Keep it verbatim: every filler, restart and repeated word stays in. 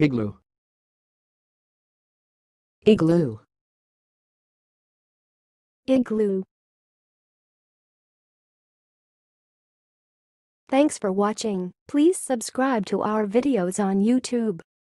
Igloo. Igloo. Igloo. Thanks for watching. Please subscribe to our videos on YouTube.